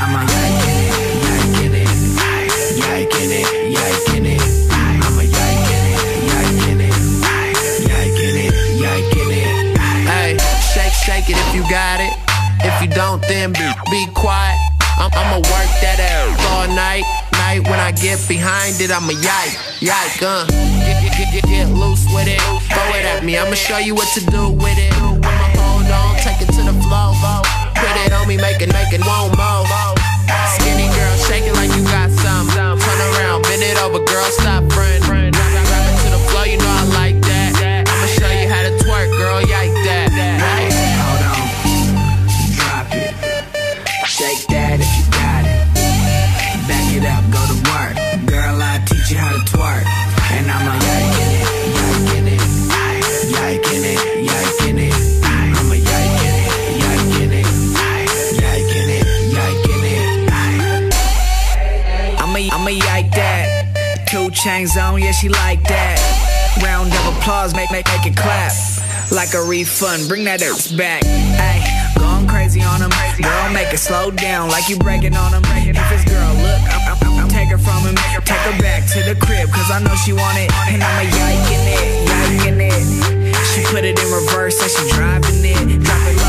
I'm a yike in it, yike in it, yike in it. I'm a yike in it, yike in it, yike in it. Hey, shake it if you got it. If you don't, then be quiet. I'ma work that ass all night. When I get behind it, I'ma yike. Get loose with it. Throw it at me, I'ma show you what to do with it. I'ma hold on, take it to the flow. Put it on me, make it one more. Skinny girl, shake it like you got some. Turn around, bend it over, girl, stop friend. Drop it to the floor, you know I like that. I'ma show you how to twerk, girl, yike that. Hold on, drop it. Shake that if you got it. Back it up, go to work. Girl, I teach you how to twerk. And I'm a yike in it, yike in it, yike in it, yike in it. I'm a yike in it, yike in it, yike in it, yike in it. I'ma yike that. 2 chains on, yeah, she like that. Round of applause, make it clap. Like a refund, bring that ass back. Ay, going crazy on him. Girl, make it slow down, like you breaking on him. If it's girl, look, I'll take her from him. Take her back to the crib, cause I know she want it. And I'm a yike in it, yike in it. She put it in reverse, and she driving it. Drop it low.